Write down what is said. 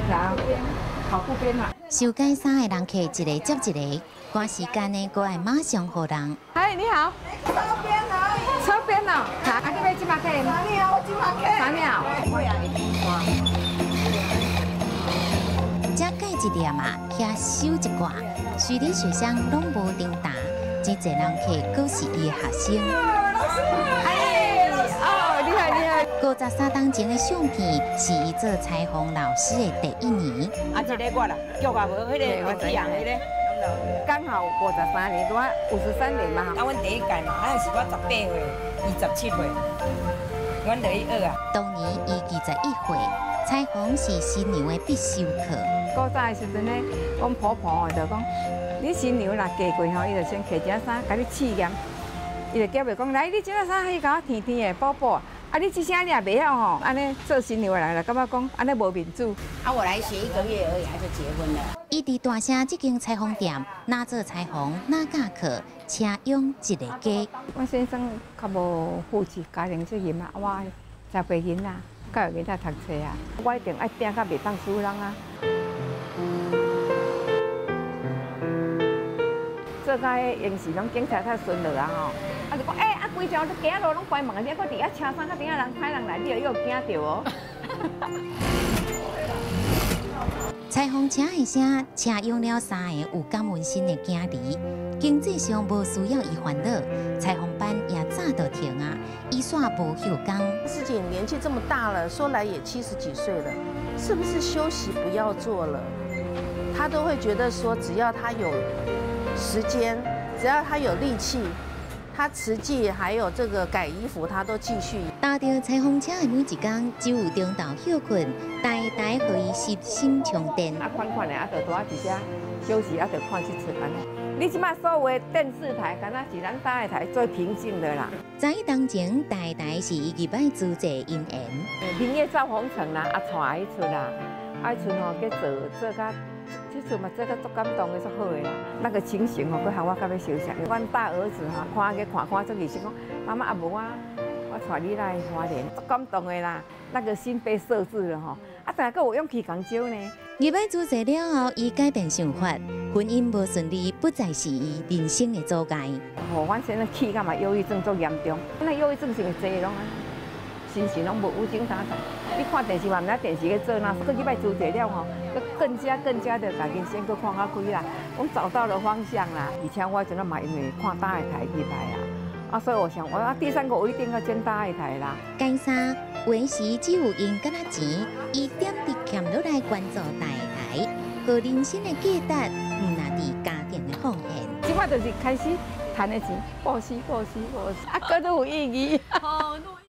跑步边嘛。 收改衫的人客一个接一个，赶时间呢，搁爱马上互人。 嗨，你好。车边而已。车边哦，好，你要几码客？3秒，我几码客？3秒。我也会只改一粒嘛，遐收一挂，随你学生拢无订单，真侪人客搁是伊的学生。 厉害厉害 53当前的相片是伊做裁缝老师的第1年。 啊，这个我啦，脚也无迄个会痒迄个。 刚好53年，我53年嘛。 啊，阮第一届嘛，啊是我18岁，27岁，阮第一学啊。 当年伊21岁，裁缝是新娘的必修课。 古早的时阵呢，阮婆婆就讲，你新娘若嫁过吼，伊就先摕一件衫，甲你试验。伊就叫袂讲，来，你这件衫去甲我甜甜的宝宝。啊，你这些你也袂晓吼，安尼做新娘的人就感觉讲，安尼无面子。 啊，我来学1个月而已，就结婚了。 伊伫大城这间裁缝店，哪做裁缝哪教课，车养一个家。 我先生较无负责家庭责任啊，我10岁囡仔，教育囡仔读册啊，我一定爱拼甲袂当输人啊。做甲用时拢警察较顺利啊吼，啊就讲规条街路拢关门，你搁伫遐车衫，甲顶下人歹人来，你又惊着哦。 裁缝车的声，车用了3个有感温馨的囝儿，经济上无需要伊烦恼，裁缝班也早就停啊，伊煞无休工。 自己年纪这么大了，说来也70几岁了，是不是休息不要做了？他都会觉得说，只要他有时间，只要他有力气。他慈济还有这个改衣服，他都继续。 搭着裁缝车的每一天，只有中昼休困，台台互伊吸心充电。 啊，款的啊，就拄啊伫遮休息，啊，就看这出安尼。你即摆所有的电视台，敢若是咱搭的台最平静的啦。 早一当前，台台是伊入摆主持因缘。 明月照红尘啦，啊，带伊出啦，啊，出吼去做甲。这次嘛，做甲足感动的，足好的啦。那个情形哦，佮喊我较要休息。阮大儿子哈，看足热心讲，妈妈啊无我带你来花莲，足感动的啦。那个心被设置了吼，啊，但还佫有勇气讲招呢。 入摆主持了后，伊改变想法，婚姻无顺利，不再是伊人生的阻碍。 吼，阮现在气甲嘛，忧郁症足严重。那忧郁症是会坐拢啊，心情拢无有精打采。你看电视嘛，毋知电视咧做哪，佮入摆主持了吼。更加的把人生搁看较开啦，我找到了方向啦。以前我真的嘛因为看大的台入来啊，所以我想我第3个我一定要建大的台啦。 改衫有时只有用敢若钱，伊点滴欠落来关注大台，和人生的价值，毋那伫家庭的奉献。 即摆就是开始赚的钱，报喜，啊，搁都有意义。